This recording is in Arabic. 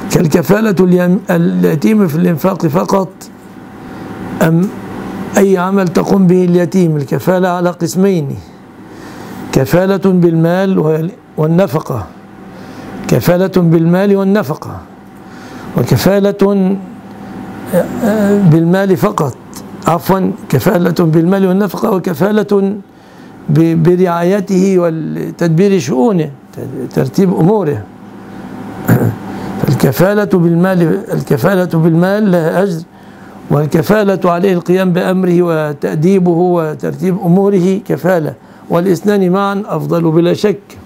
كالكفالة اليتيم في الإنفاق فقط أم أي عمل تقوم به اليتيم؟ الكفالة على قسمين: كفالة بالمال والنفقة، كفالة بالمال والنفقة، وكفالة بالمال فقط، عفوا كفالة بالمال والنفقة، وكفالة برعايته وتدبير شؤونه، ترتيب أموره. الكفالة بالمال لها أجر، والكفالة عليه القيام بأمره وتأديبه وترتيب أموره كفالة، والاثنان معا أفضل بلا شك.